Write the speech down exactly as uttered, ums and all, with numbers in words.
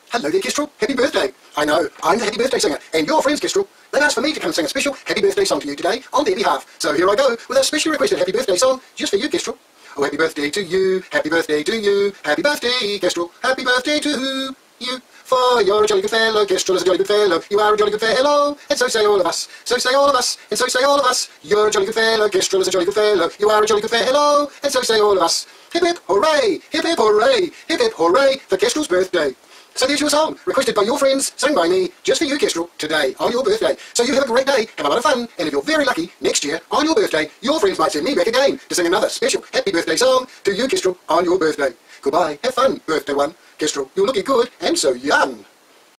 Hello there, Kestrel. Happy birthday. I know, I'm the Happy Birthday Singer, and your friends, Kestrel. They've asked for me to come sing a special Happy Birthday song to you today on their behalf. So here I go with a specially requested Happy Birthday song just for you, Kestrel. Oh, happy birthday to you, happy birthday to you, happy birthday, Kestrel, happy birthday to you. For you're a jolly good fellow, Kestrel is a jolly good fellow, you are a jolly good fellow, and so say all of us, so say all of us, and so say all of us. You're a jolly good fellow, Kestrel is a jolly good fellow, you are a jolly good fellow, and so say all of us. Hip hip hooray, hip hip hooray, hip hip hooray for Kestrel's birthday. So there's your song, requested by your friends, sung by me, just for you, Kestrel, today, on your birthday. So you have a great day, have a lot of fun, and if you're very lucky, next year, on your birthday, your friends might send me back again to sing another special Happy Birthday song to you, Kestrel, on your birthday. Goodbye, have fun, birthday one. Kestrel, you're looking good, and so young.